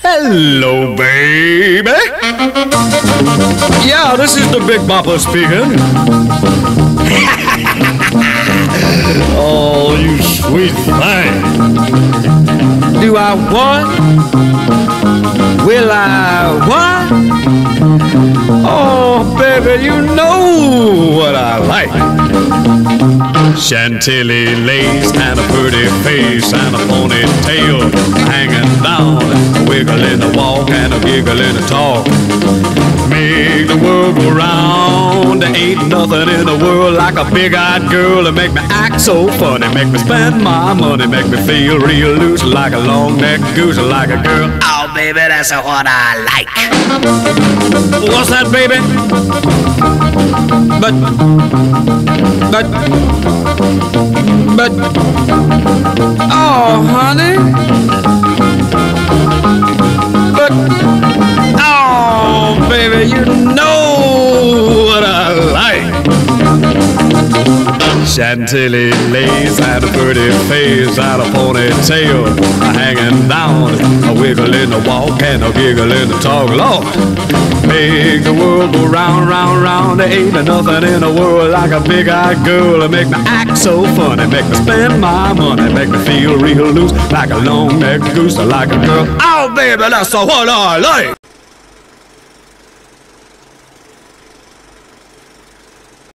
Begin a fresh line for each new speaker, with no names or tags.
Hello, baby. Yeah, this is the Big Bopper speaking. Oh, you sweet thing. Do I what? Will I what? Oh, baby, you know what I like. Chantilly lace and a pretty face and a ponytail hanging down, a wiggle in the walk and a giggle in the talk. Make the world go round. There ain't nothing in the world like a big-eyed girl to make me act so funny, make me spend my money, make me feel real loose like a long-necked goose, like a girl. Oh, baby, that's what I like. What's that, baby? But, oh, honey. But, oh, baby, you know what I like. Chantilly lace and a pretty face and a ponytail hanging down, a wiggle in the walk and a giggle in the talk. Lord, make the world go round, round, round. There ain't nothing in the world like a big-eyed girl to make me act so funny, make me spend my money, make me feel real loose like a long-necked goose, like a girl. Oh, baby, that's what I like.